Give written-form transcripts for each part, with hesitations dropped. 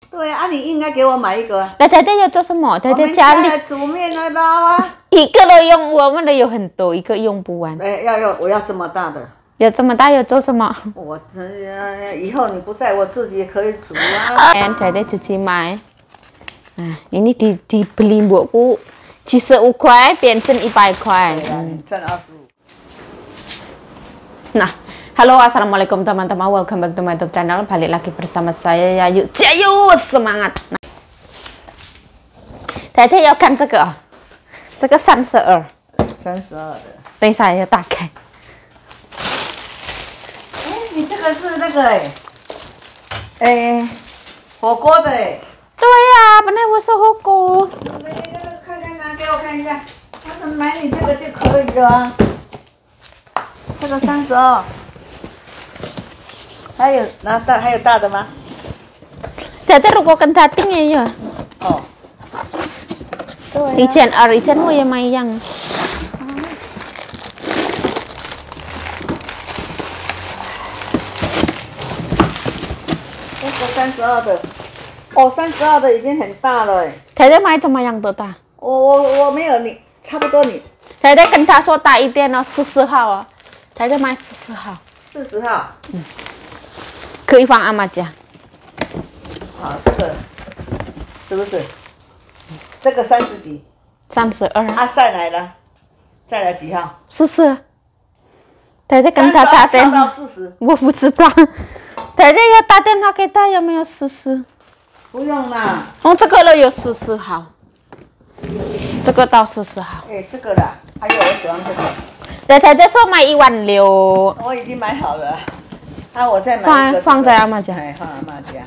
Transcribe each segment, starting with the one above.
对啊，你应该给我买一个。 那太太要做什么？太太家里煮面来捞啊。 一个都用，我们的有很多，一个用不完。 我要这么大的。 有这么大要做什么？ 我以后你不在，我自己也可以煮啊。 太太自己买。ini dibeli buku 75块变成100块。 挣25。 Nah, halo assalamualaikum teman-teman, welcome back to my YouTube channel. Balik lagi bersama saya Yayu. Yayu semangat. 太太要看这个，这个32。 32的。 等一下要打开。 你这个是那个火锅的对呀，本来我是火锅。 看看拿给我看一下，我买你这个就可以了。这个32，还有大的吗？ 太太如果跟他订也有。 哦。对。 以前我也买一样。 32的，哦，32的已经很大了太太买怎么样的大？ 我没有你，差不多你。 太太跟他说大一点哦，40号哦。太太买40号。 40号。 可以放阿妈家。 好，这个是不是？这个30几 ？32。 再来几号 ？40。太太跟他打电话。我不知道。太太要打电话给他，有没有40？ 不用啦。 哦，这个了有40号。这个到40号。 这个的，还有我喜欢这个。 太太说买16000。 我已经买好了。我再买一个。 放在阿妈家。 放阿妈家。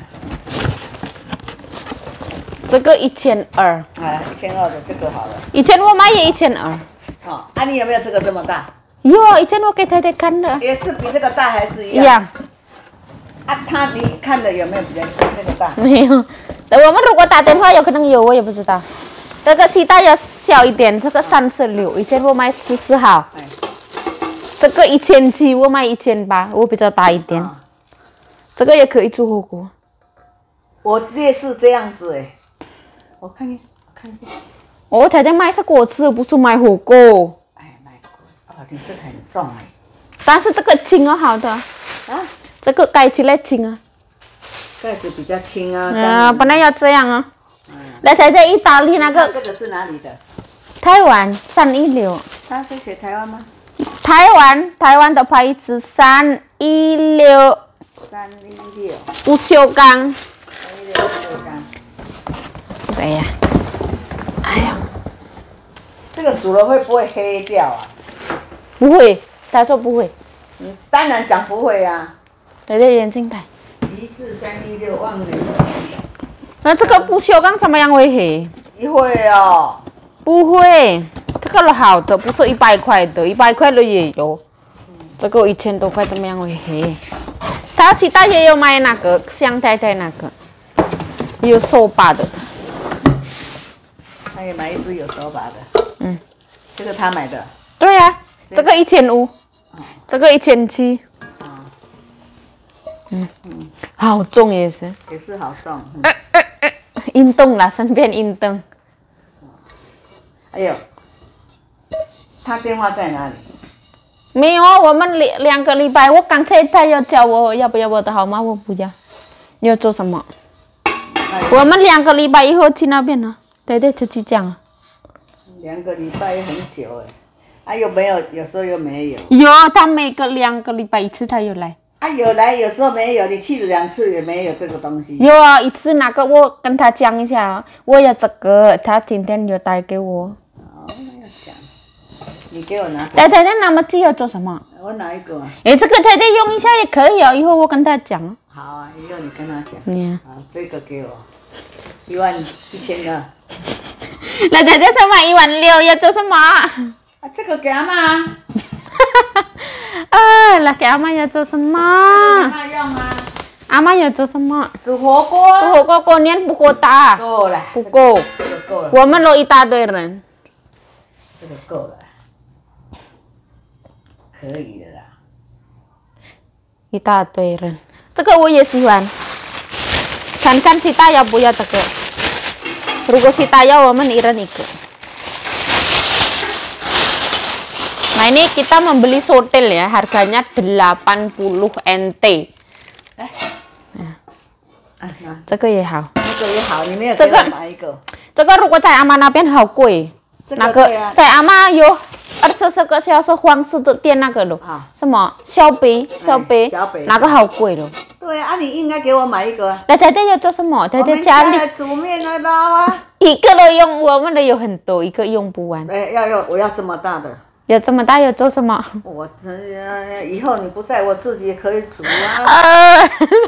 这个1200。 1200的这个好了。 以前我买也1200。 哦，你有没有这个这么大？ 有，以前我给太太看的。 也是比这个大还是一样？ 一样。 你看的有没有比这个大？ 没有。我们如果打电话有可能有，我也不知道。这个西大要小一点，这个36，以前我买14号。这个1700，我买1800，我比较大一点。这个也可以煮火锅。 我类似这样子我看看。 我太太买是果汁，不是买火锅。 买果汁。你这个很重但是这个轻哦，好的。这个盖起来轻啊。 盖子比较轻啊。 本来要这样啊。来，太太，意大利那个。 这个是哪里的？ 台湾316。 他是写台湾吗？ 台湾的牌子316。不锈钢。对呀。哎呀。 这个煮了会不会黑掉啊？ 不会，他说不会。 当然讲不会啊。 太太眼镜戴。 极致316忘了。 那这个不锈钢怎么样会黑？ 不会哦。 不会，这个好的，不是100块的，100块的也有。这个1000多块怎么样会黑？他其他也有买那个像太太那个，有手把的。 他也买一只有手把的。这个他买的。 对呀，这个1500，这个1700。好重也是。 也是好重。 运动啦，顺便运动。 哎呦，他电话在哪里？ 没有啊，我们2个礼拜，我刚才他要叫我要不要我的号码，我不要。你要做什么？我们2个礼拜以后去那边呢。对对，自己讲啊。 2个礼拜很久有没有？有时候又没有。 有，他每个2个礼拜1次他有来。 有来，有时候没有。你去了2次也没有这个东西。 有啊，1次那个我跟他讲一下，我要这个，他今天有带给我。 那要讲。你给我拿。 太太，那么这要做什么？ 我拿一个。 这个太太用一下也可以哦，以后我跟他讲。 好啊，以后你跟他讲。好，这个给我11000个。 那太太说买16000要做什么？ 这个给阿妈。 那给阿妈要做什么？ 阿妈用啊。 阿妈要做什么？ 煮火锅。 煮火锅过年不够大。 够了。 不够。 这个够了。 我们都一大堆人。 这个够了。可以的啦。 一大堆人，这个我也喜欢。 看看Sita要不要这个。如果Sita要，我们一人一个。Nah ini kita membeli sotel ya, harganya 80 NT. 这个也好， 这个也好，你没有给我买一个。 这个如果在阿妈那边好贵，那个在阿妈有20个销售黄色的店那个咯，什么小杯，那个好贵咯。 对啊，你应该给我买一个。 来，太太要做什么？太太家里煮面来捞啊。 一个都用，我们的有很多，一个用不完。 我要这么大的。 有这么大要做什么？ 我以后你不在我自己也可以煮啊。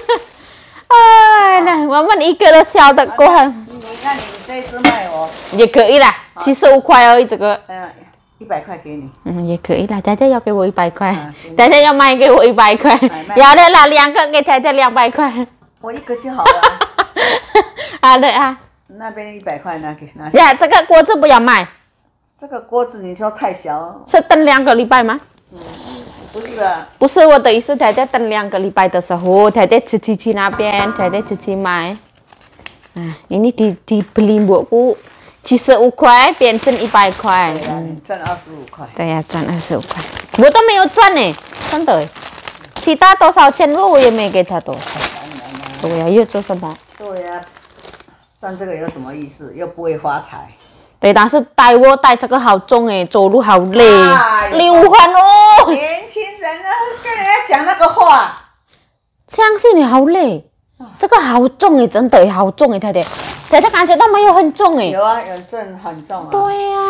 那我们一个都小的够很。 你看你这次卖我也可以啦，75块而已这个。 100块给你。 也可以啦，太太要给我100块，太太要卖给我100块，要的啦，2个给太太200块。 我一个就好了。 好的啊。 那边100块拿呀，这个锅子不要卖。 这个锅子你说太小。 是等2个礼拜吗？ 不是啊。 不是我的意思，太太等2个礼拜的时候，太太去那边，太太去买。ini dibeli buku 75块变成100块。 对呀，赚25块。 对呀，赚25块。我都没有赚呢，真的。其他多少钱我也没给他多少。对呀，又做什么？ 对呀，赚这个有什么意思？又不会发财。 对，但是带这个好重哎，走路好累，6分哦。 年轻人呢，跟人家讲那个话， 相信你好累，这个好重哎，真的好重哎，太太，太太感觉到没有很重哎？ 有啊，有重很重啊。 对呀，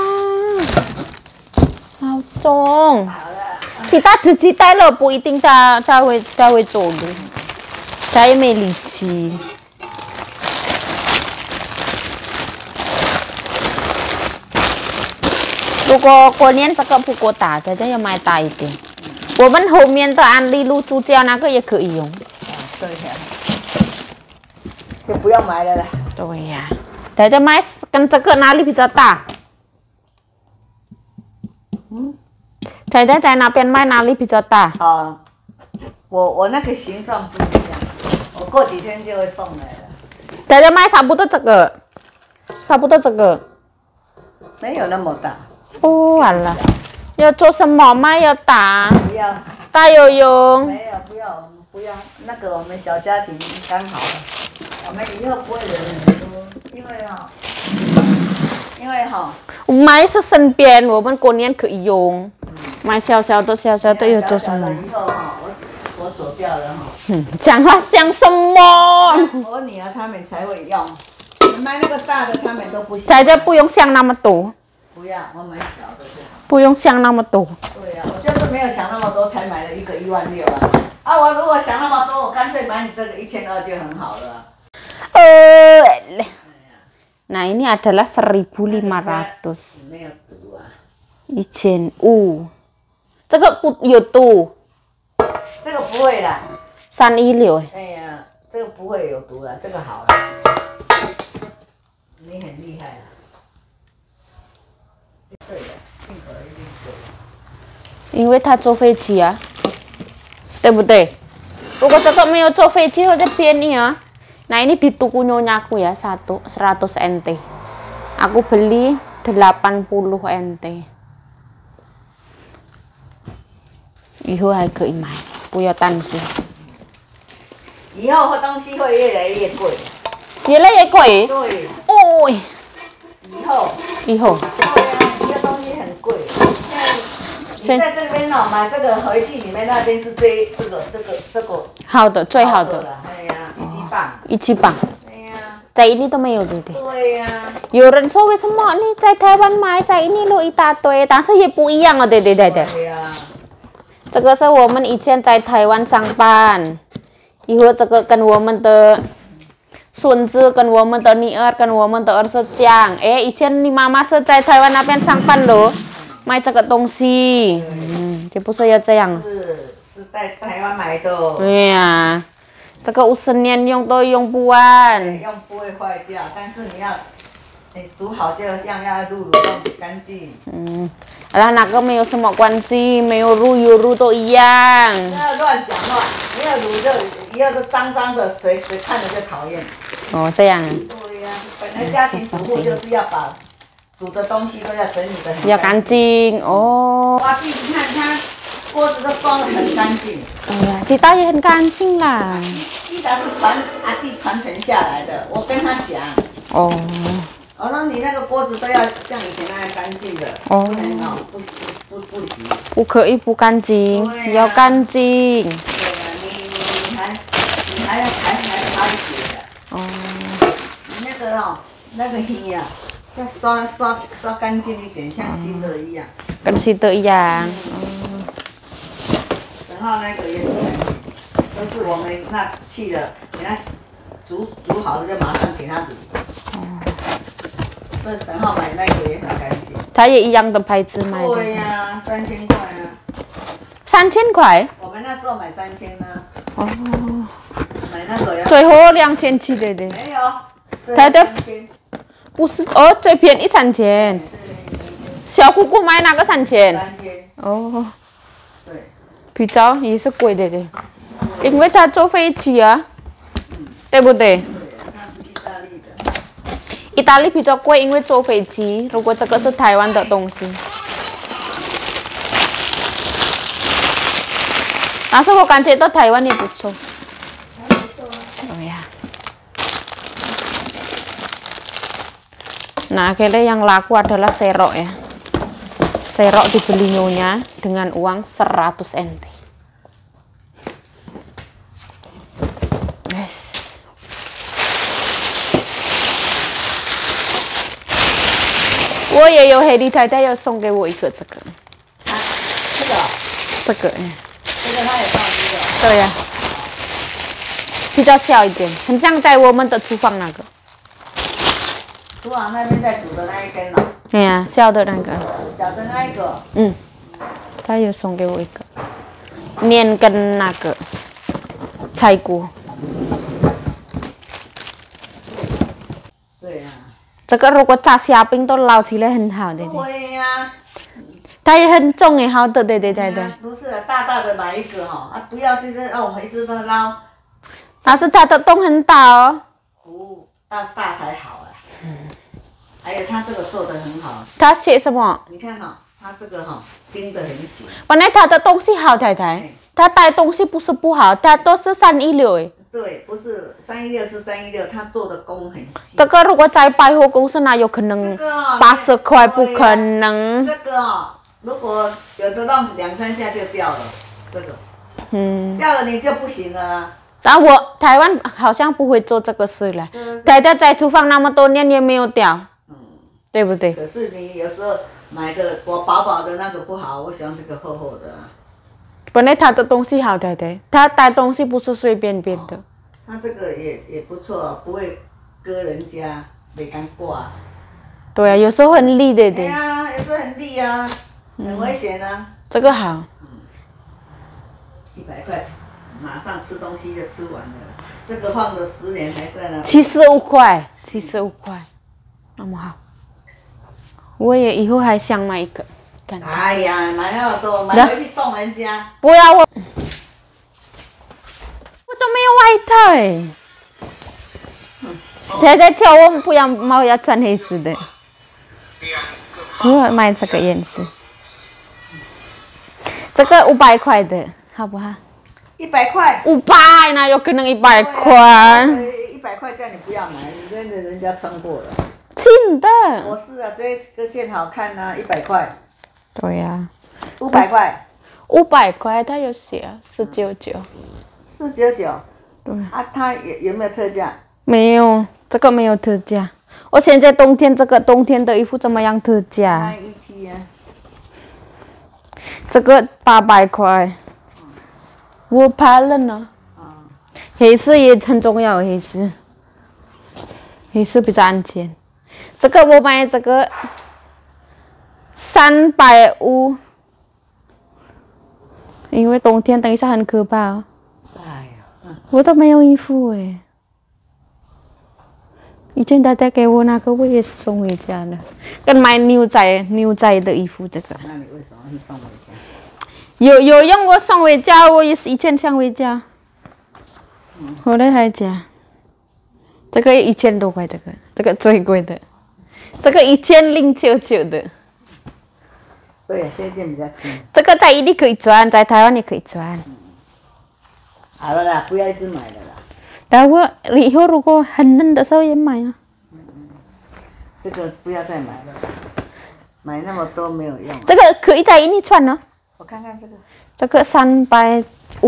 好重。 好了， 其他自己带了不一定他会走路，他也没力气。如果过年这个不够大，大家要买大一点。我们后面的安利露猪脚那个也可以用。 对呀，就不要买了啦。 对呀，大家买跟这个哪里比较大？太太在那边买哪里比较大？ 我那个形状不一样，我过几天就会送来了。 大家买差不多这个，差不多这个。 没有那么大。 哦，完了，要做什么吗？要打？ 不要。 大游泳？ 没有，不要，那个我们小家庭刚好了，我们以后不会人很多，因为买是身边，我们过年可以用。买小小的要做什么？ 以后我走掉了讲话像什么？ 我女儿他们才会用，买那个大的他们都不行。 大家不用想那么多。 不要，我买小的就好。 不用想那么多。 对呀，我就是没有想那么多，才买了一个16000啊！我如果想那么多，我干脆买你这个1200就很好了。 Nah ini adalah 1500. 没有毒啊。 1000这个不有毒。 这个不会啦。 316。 哎呀，这个不会有毒了，这个好了。你很厉害啊。对的，进口的一定对。 因为他坐飞机啊，对不对？如果这个没有坐飞机，会便宜ya. Nah ini di tuku nyonya aku ya, 100 NT. Aku beli 80 NT. 以后还可以买，不要担心。 以后东西会越来越贵。 越来越贵？ 对。 哦。 以后。 对啊， 这个东西很贵。你在这边哦，买这个回去，你们那边是这个好的，最好的。 哎呀，1磅。 1磅。 哎呀。 在ini都没有对不对？ 对呀。 有人说为什么你在台湾买，在ini都一大堆，但是也不一样了，对。 对呀。 这个是我们以前在台湾上班，以后这个跟我们的孙子、跟我们的女儿、跟我们的儿子讲，以前你妈妈是在台湾那边上班咯，卖这个东西，就不是要这样。 是在台湾买的。 对呀，这个50年用都用不完。 用不会坏掉，但是你要你煮好就像要入卤弄干净。 那个没有什么关系，没有卤有卤都一样。 不要乱讲话，没有卤就以后都脏脏的，谁看着就讨厌。 哦，这样啊。 对呀，本来家庭主妇就是要把煮的东西都要整理的很要干净哦。 哇，弟，你看它锅子都装的很干净。 哎呀，西大也很干净啦。 西达是阿弟传承下来的，我跟他讲。 哦。 我说你那个锅子都要像以前那样干净的， 哦， 不能哦，不行。 不可以不干净，要干净。 对呀，你还擦血的。哦。你那个哦，那个黑呀，要刷干净一点，像新的一样。 跟新的一样。 然后那个也很干净，都是我们那去的，给他煮好了就马上给他卤。所以沈浩买那个也很干净。 他也一样的牌子买的。 对呀，3000块啊。 3000块？ 我们那时候买3000呢。 哦。 买那个呀。 最后2700对对。 没有。 他的不是哦，最便宜3000。小姑姑买那个3000。 3000。 哦。 对。 比较也是贵的对，因为他坐飞机啊，对不对？ 对，它是意大利的。 意大利比较贵，因为坐飞机。如果这个是台湾的东西，但是我感觉到台湾也不错。对呀。Nah, akhirnya yang laku adalah serok ya. Serok dibeli nyonya dengan uang 100 NT. Yes. Oh, 我也有黑弟太太要送给我一个这个。 啊，这个。 这个。 这个他也放这个。 对呀。比较小一点，很像在我们的厨房那个。 厨房那边在煮的那一根哦。 对呀，小的那个。 小的那一个。 他也送给我一个，面跟那个菜锅。 对呀。 这个如果炸虾饼都捞起来很好的。 对呀。 它也很重诶，好的，对。 不是大的买一个哈，不要就是让我们一直都捞。 但是它的洞很大哦。 不，大才好啊。还有它这个做的很好。 它写什么？ 你看哈，它这个哈钉得很紧。 本来它的东西好，太太，它带东西不是不好，它都是316诶。 对，不是316是316，它做的工很细。 这个如果在百货公司哪有可能80块？不可能。 这个哦，如果有的弄2-3下就掉了，这个。掉了你就不行了啊。 但我台湾好像不会做这个事了。太太在厨房那么多年也没有掉。对不对？ 可是你有时候买的薄薄的那个不好，我喜欢这个厚厚的啊。 本来他的东西好，太太，他带东西不是随便便的。 他这个也不错，不会割人家，没敢挂。 对啊，有时候很利的。对呀，有时候很利啊，很危险啊。 这个好。 100块，马上吃东西就吃完了。这个放了10年还在那。 75块，75块，那么好。我也以后还想买一个。 哎呀，买那么多，买回去送人家。 不要我都没有外套哎。太太叫我不要猫要穿黑色的。我买这个颜色。这个500块的，好不好 ？100块。 500哪有可能100块 ？100块叫你不要买，你跟着人家穿过了。 真的。 我是啊，这件好看啊，100块。 对呀。 500块。 500块，它有写499。 499。 对。 啊，它有没有特价？ 没有，这个没有特价。我现在冬天这个冬天的衣服怎么样特价 ？1T 啊。 这个800块。我怕冷啊。黑色也很重要，黑色比较安全。这个我买这个350，因为冬天等一下很可怕哦。哎呀，我都没有衣服哎。 以前大家给我那个，我也是送回家的，跟买牛仔的衣服这个。 那你为什么会送回家？ 有用我送回家，我也是以前送回家，后来才加。这个1000多块，这个最贵的，这个1099的。 对，这件比较轻。 这个在印尼可以穿，在台湾也可以穿。 好了啦，不要一直买了啦。 然后以后如果很冷的时候也买啊。 这个不要再买了，买那么多没有用。 这个可以在印尼穿呢。 我看看这个。 这个350。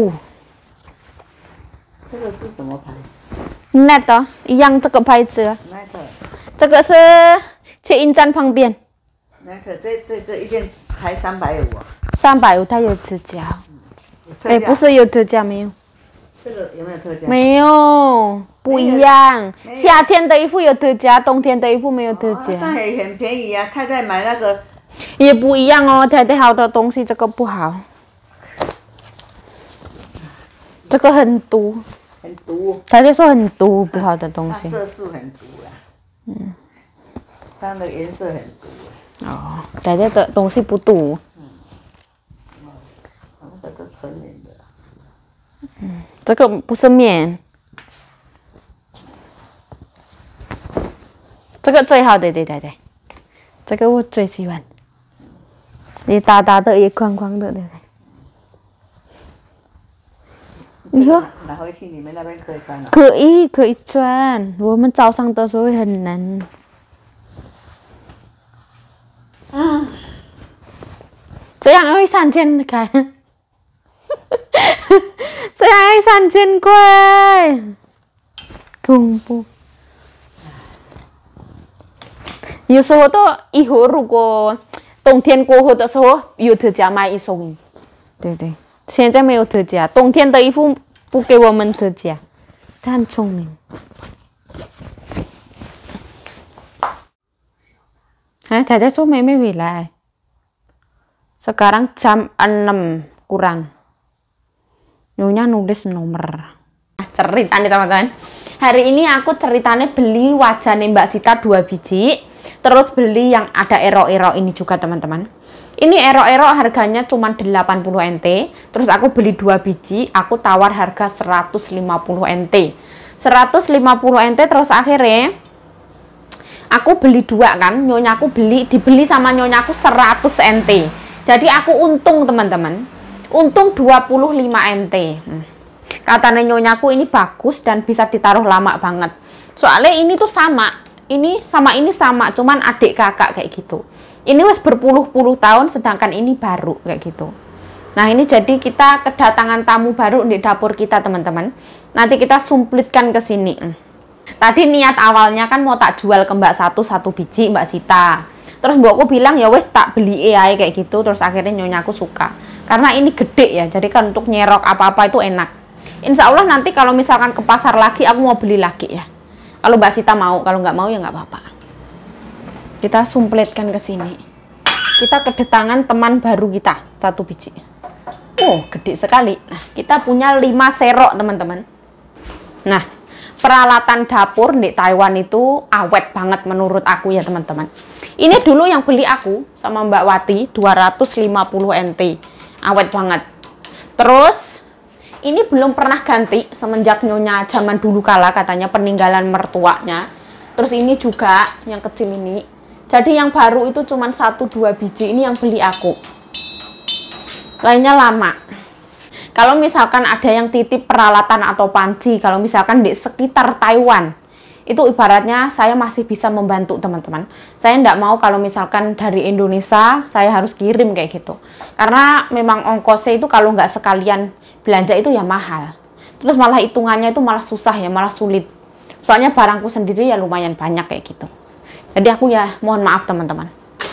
这个是什么牌 ？Net 的，一样这个牌子。 Net。 这个是捷运站旁边。 Net 这个一件才350啊。 350，它有特价。哎，不是有特价没有？ 这个有没有特价？ 没有，不一样。夏天的衣服有特价，冬天的衣服没有特价。 但也很便宜啊！太太买那个也不一样哦，太太好的东西这个不好。这个很毒。 很毒。 太太说很毒，不好的东西。 它色素很毒啦。它的颜色很毒。 哦，太太的东西不毒。 那个都纯棉的。 这个不是棉，这个最好的，对，这个我最喜欢，也大大的，也宽宽的，对不对？以后拿回去你们那边可以穿了。 可以穿，我们早上的时候会很冷。这样会3000块。这样3000块，恐怖。有时候都以后如果冬天过后的时候有特价买1送1，对，现在没有特价，冬天的衣服不给我们特价，他很聪明。太太说妹妹回来，sekarang jam 6 kurang. Nyonya nulis nomor. Cerita nih teman-teman. Hari ini aku ceritanya beli wajannya Mbak Sita 2 biji. Terus beli yang ada ero-ero ini juga teman-teman. Ini ero-ero harganya cuma 80 NT. Terus aku beli 2 biji. Aku tawar harga 150 NT. 150 NT terus akhirnya aku beli 2 kan. Nyonyaku dibeli sama nyonyaku 100 NT. Jadi aku untung teman-teman. Untung 25 NT. Katanya nyonyaku ini bagus dan bisa ditaruh lama banget. Soalnya ini tuh sama. Ini sama, cuman adik kakak kayak gitu. Ini wes berpuluh-puluh tahun sedangkan ini baru kayak gitu. Nah, ini jadi kita kedatangan tamu baru di dapur kita, teman-teman. Nanti kita sumplitkan ke sini. Tadi niat awalnya kan mau tak jual ke Mbak satu biji, Mbak Sita. Terus mbokku bilang ya wes tak beli AI kayak gitu. Terus akhirnya nyonyaku suka. Karena ini gede ya, jadi kan untuk nyerok apa-apa itu enak. Insya Allah nanti kalau misalkan ke pasar lagi, aku mau beli lagi ya. Kalau Mbak Sita mau, kalau nggak mau ya nggak apa-apa. Kita sumpletkan ke sini. Kita kedatangan teman baru kita, 1 biji. Oh, gede sekali. Nah, kita punya 5 serok teman-teman. Nah, peralatan dapur di Taiwan itu awet banget menurut aku ya teman-teman. Ini dulu yang beli aku sama Mbak Wati 250 NT. Awet banget. Terus ini belum pernah ganti semenjak nyonya zaman dulu kala katanya peninggalan mertuanya. Terus ini juga yang kecil ini. Jadi yang baru itu cuma 1-2 biji, ini yang beli aku. Lainnya lama. Kalau misalkan ada yang titip peralatan atau panci, kalau misalkan di sekitar Taiwan, itu ibaratnya saya masih bisa membantu teman-teman. Saya tidak mau kalau misalkan dari Indonesia saya harus kirim kayak gitu. Karena memang ongkosnya itu kalau nggak sekalian belanja itu ya mahal. Terus malah hitungannya itu malah susah ya, malah sulit. Soalnya barangku sendiri ya lumayan banyak kayak gitu. Jadi aku ya mohon maaf teman-teman.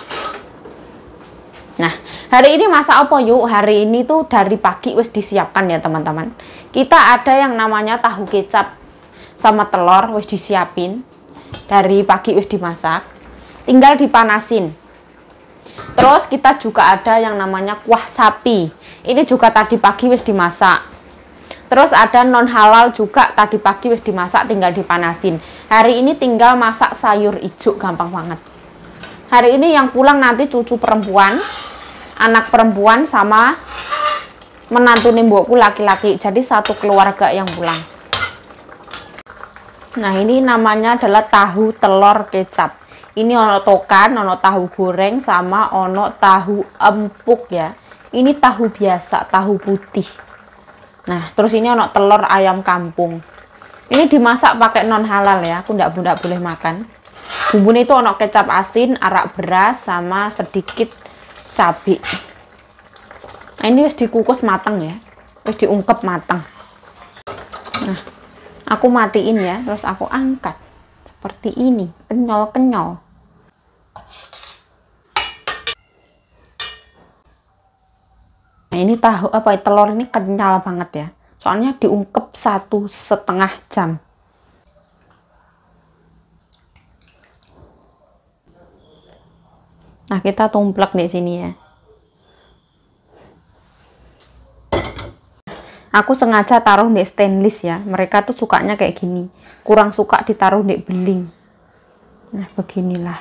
Nah, hari ini masak apa yuk? Hari ini tuh dari pagi wis disiapkan ya teman-teman. Kita ada yang namanya tahu kecap sama telur wis disiapin. Dari pagi wis dimasak. Tinggal dipanasin. Terus kita juga ada yang namanya kuah sapi. Ini juga tadi pagi wis dimasak. Terus ada non halal juga, tadi pagi wis dimasak tinggal dipanasin. Hari ini tinggal masak sayur hijau, gampang banget. Hari ini yang pulang nanti cucu perempuan, anak perempuan sama menantu mbokku laki-laki. Jadi satu keluarga yang pulang. Nah, ini namanya adalah tahu telur kecap. Ini ono tokan, ono tahu goreng, sama ono tahu empuk ya. Ini tahu biasa, tahu putih. Nah, terus ini ono telur ayam kampung. Ini dimasak pakai non halal ya, aku ndak boleh makan. Bumbunya itu ono kecap asin, arak beras, sama sedikit cabai. Nah, ini wis dikukus matang ya, wis diungkep matang. Nah, aku matiin ya, terus aku angkat seperti ini, kenyal-kenyal. Nah, ini tahu telur ini kenyal banget ya. Soalnya diungkep 1,5 jam. Nah, kita tumplek di sini ya. Aku sengaja taruh di stainless ya. Mereka tuh sukanya kayak gini. Kurang suka ditaruh di beling. Nah, beginilah.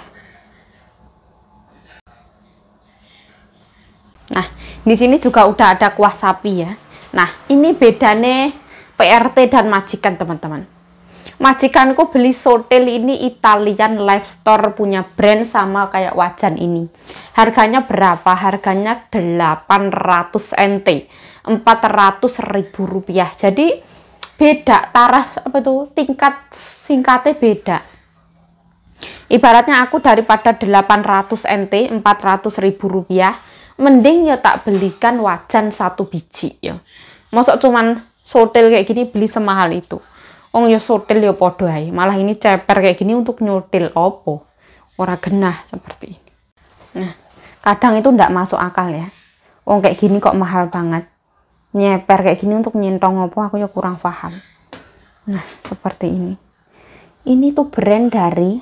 Nah, di sini juga udah ada kuah sapi ya. Nah, ini bedanya PRT dan majikan, teman-teman. Majikanku beli sotel ini Italian Life Store, punya brand sama kayak wajan ini. Harganya berapa? Harganya 800 NT, 400.000 rupiah. Jadi beda taraf tingkat singkatnya beda. Ibaratnya aku daripada 800 NT, 400.000 rupiah, mending ya tak belikan wajan 1 biji ya. Mosok cuman sotel kayak gini beli semahal itu. Ong ya sotel ya podo ae. Malah ini ceper kayak gini untuk nyotil opo. Ora genah seperti ini. Nah, kadang itu ndak masuk akal ya. Ong kayak gini kok mahal banget. Nyeper kayak gini untuk nyentong opo, aku ya kurang paham. Nah, seperti ini. Ini tuh brand dari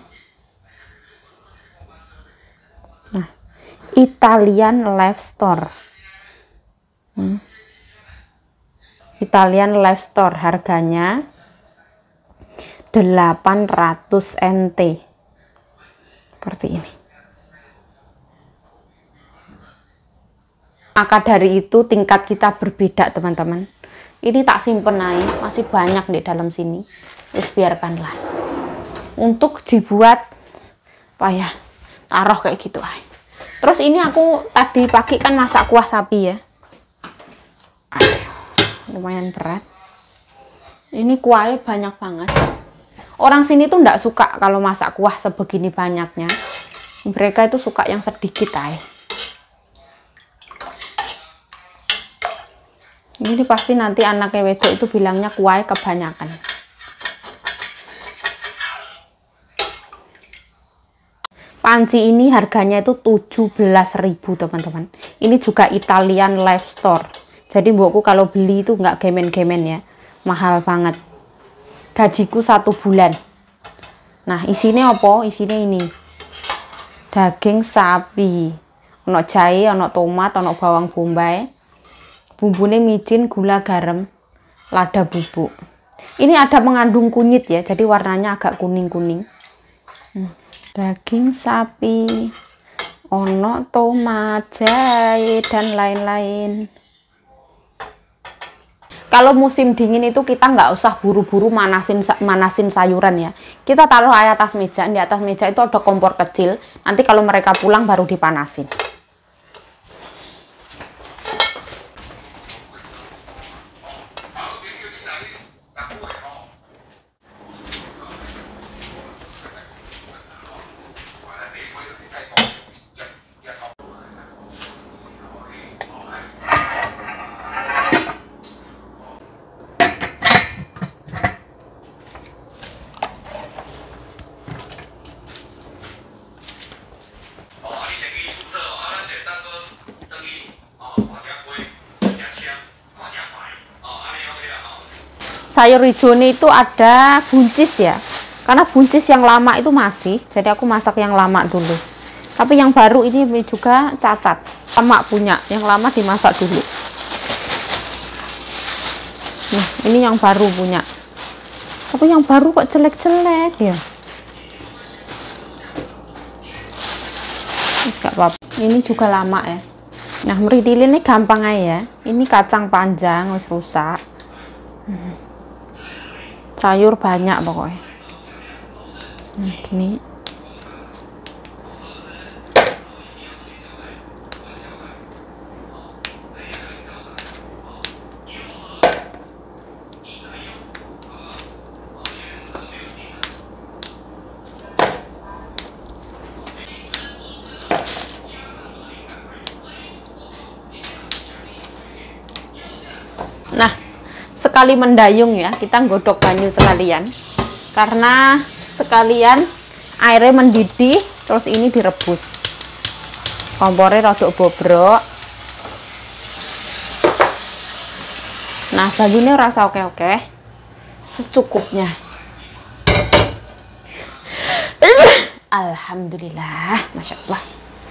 Italian Life Store. Italian Life Store, harganya 800 NT. Seperti ini. Maka dari itu tingkat kita berbeda, teman-teman. Ini tak simpen aja, masih banyak di dalam sini. Wis biarkanlah. Untuk dibuat apa ya? Taruh kayak gitu aja. Terus ini aku tadi pagi kan masak kuah sapi ya. Aduh, lumayan berat. Ini kuahnya banyak banget. Orang sini tuh nggak suka kalau masak kuah sebegini banyaknya. Mereka itu suka yang sedikit aja. Ini pasti nanti anaknya wedok itu bilangnya kuahnya kebanyakan. Panci ini harganya itu 17.000, teman-teman. Ini juga Italian Life Store. Jadi mbokku kalau beli itu nggak gemen-gemen ya. Mahal banget. Gajiku 1 bulan. Nah, isinya apa? Isinya ini. Daging sapi. Ono jahe, ono tomat, ono bawang bombay. Bumbunya micin, gula, garam, lada bubuk. Ini ada mengandung kunyit ya. Jadi warnanya agak kuning-kuning. Daging sapi, ono tomat, jahe, dan lain-lain. Kalau musim dingin itu kita nggak usah buru-buru manasin sayuran ya. Kita taruh air atas meja. Di atas meja itu ada kompor kecil. Nanti kalau mereka pulang baru dipanasin. Sayur hijaunya itu ada buncis ya, karena buncis yang lama itu masih, jadi aku masak yang lama dulu. Tapi yang baru ini juga cacat, lama punya, yang lama dimasak dulu. Nih. Ini yang baru punya. Tapi yang baru kok jelek-jelek ya. Gak apa-apa. Ini juga lama ya. Nah, meridilin ini gampang aja ya. Ini kacang panjang wis rusak. Sayur banyak pokoknya. Gini. Nah, sekali mendayung ya, kita nggodok banyu sekalian. Karena sekalian airnya mendidih, terus ini direbus. Kompornya rada bobrok. Nah, banyunya rasa oke-oke. Secukupnya. Alhamdulillah, Masya Allah.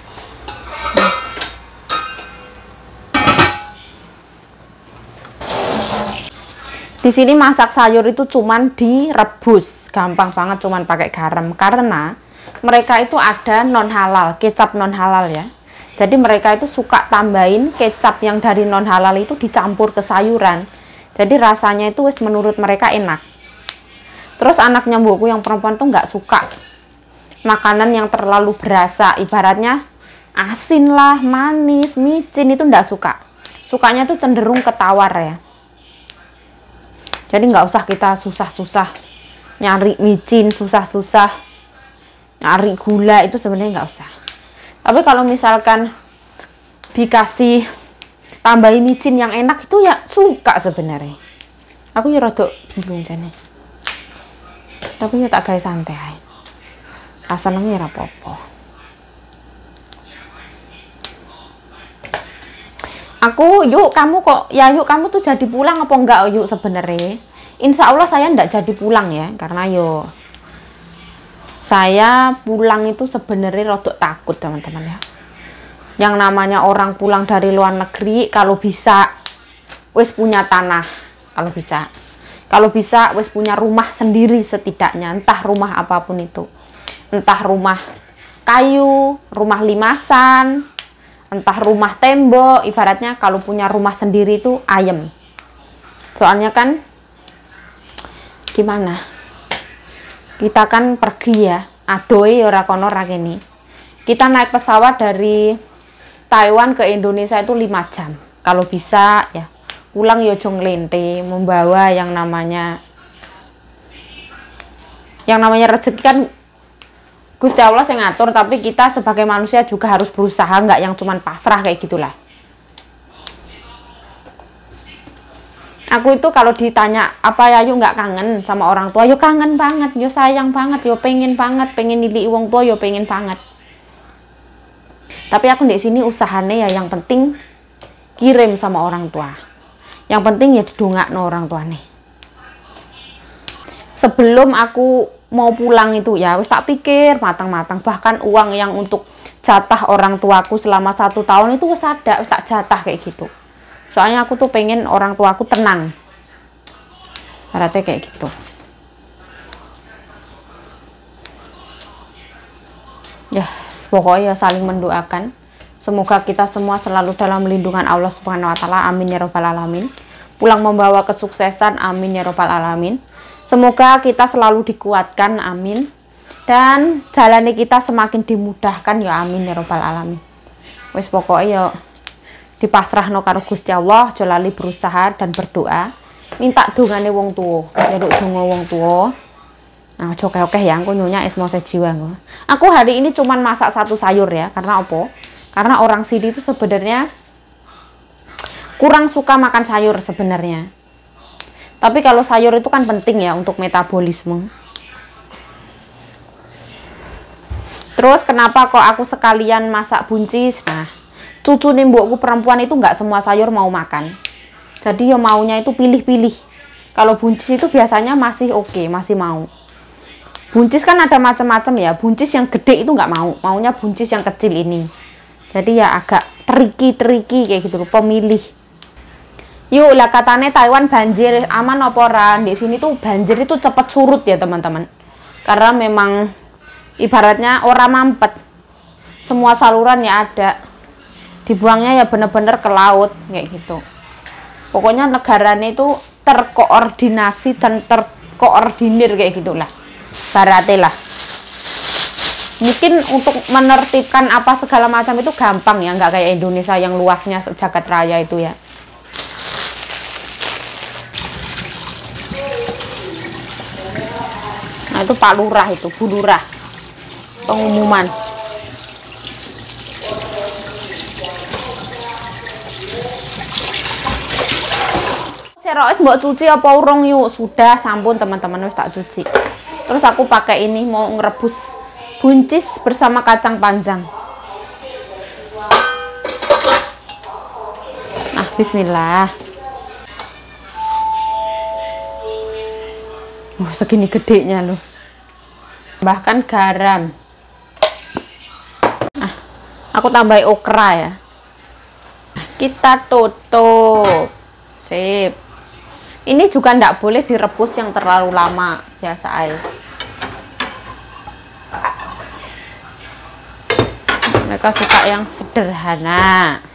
Di sini masak sayur itu cuman direbus, gampang banget, cuman pakai garam. Karena mereka itu ada non halal, kecap non halal ya. Jadi mereka itu suka tambahin kecap yang dari non halal itu dicampur ke sayuran. Jadi rasanya itu wis menurut mereka enak. Terus anaknya mbokku yang perempuan tuh nggak suka makanan yang terlalu berasa, ibaratnya asin lah, manis, micin, itu nggak suka. Sukanya tuh cenderung ketawar ya. Jadi nggak usah kita susah-susah nyari micin, susah-susah nyari gula, itu sebenarnya nggak usah. Tapi kalau misalkan dikasih tambahin micin yang enak itu ya suka sebenarnya. Aku ya rada bingung jane. Tapi ya tak gawe santai. Asalnya ya apa-apa. Aku, yuk kamu kok, ya yuk kamu tuh jadi pulang apa enggak yuk sebenarnya. Insya Allah saya enggak jadi pulang ya, karena yuk saya pulang itu sebenarnya rodok takut teman-teman ya. Yang namanya orang pulang dari luar negeri, kalau bisa wis punya tanah, kalau bisa wis punya rumah sendiri setidaknya, entah rumah apapun itu, entah rumah kayu, rumah limasan, entah rumah tembok, ibaratnya kalau punya rumah sendiri itu ayem. Soalnya kan gimana? Kita kan pergi ya, adoe ora kono ora kene. Kita naik pesawat dari Taiwan ke Indonesia itu 5 jam. Kalau bisa ya pulang yo aja nglente, membawa yang namanya rezeki kan Gusti Allah yang ngatur, tapi kita sebagai manusia juga harus berusaha, nggak yang cuman pasrah kayak gitulah. Aku itu kalau ditanya apa ya yuk nggak kangen sama orang tua, yo kangen banget, yo sayang banget, yo pengen banget, pengen nilai wong tua, yo pengen banget. Tapi aku di sini usahanya ya yang penting kirim sama orang tua. Yang penting ya didongakno orang tua nih. Sebelum aku mau pulang itu ya wis tak pikir matang-matang, bahkan uang yang untuk jatah orang tuaku selama 1 tahun itu wis ada, wis tak jatah kayak gitu. Soalnya aku tuh pengen orang tuaku tenang, berarti kayak gitu. Ya pokoknya saling mendoakan, semoga kita semua selalu dalam lindungan Allah Subhanahu wa Ta'ala, amin ya robbal alamin. Pulang membawa kesuksesan, amin ya robbal alamin. Semoga kita selalu dikuatkan, amin. Dan jalannya kita semakin dimudahkan, ya amin ya robbal alamin. Wes pokoknya ya dipasrahno karo Gusti Allah, aja lali berusaha dan berdoa. Minta dongane wong tuwa, njaluk donga wong tuwa. Nah, oke ya, aku nyonya esmo sejiwa. Aku hari ini cuman masak 1 sayur ya, karena apa? Karena orang sini itu sebenarnya kurang suka makan sayur sebenarnya. Tapi kalau sayur itu kan penting ya untuk metabolisme. Terus kenapa kok aku sekalian masak buncis? Nah, cucu mbokku perempuan itu nggak semua sayur mau makan. Jadi ya maunya itu pilih-pilih. Kalau buncis itu biasanya masih oke, masih mau. Buncis kan ada macam-macam ya. Buncis yang gede itu nggak mau, maunya buncis yang kecil ini. Jadi ya agak tricky kayak gitu loh, pemilih. Yuk lah katanya Taiwan banjir, aman apa ora? Di sini tuh banjir itu cepet surut ya teman-teman. Karena memang ibaratnya orang mampet. Semua saluran ya ada. Dibuangnya ya bener-bener ke laut kayak gitu. Pokoknya negaranya itu terkoordinasi dan terkoordinir kayak gitulah. Baratnya lah. Mungkin untuk menertibkan apa segala macam itu gampang ya, nggak kayak Indonesia yang luasnya jagat raya itu ya. Nah itu Pak Lurah itu, Bu Lurah, pengumuman. Seroes mbok cuci apa urung yuk? Sudah, sampun teman-teman wis tak cuci. Terus aku pakai ini mau ngerebus buncis bersama kacang panjang. Nah, bismillah. Segini gedenya loh. Bahkan garam. Nah, aku tambahin okra ya. Kita tutup. Sip. Ini juga ndak boleh direbus yang terlalu lama, biasa aja. Mereka suka yang sederhana.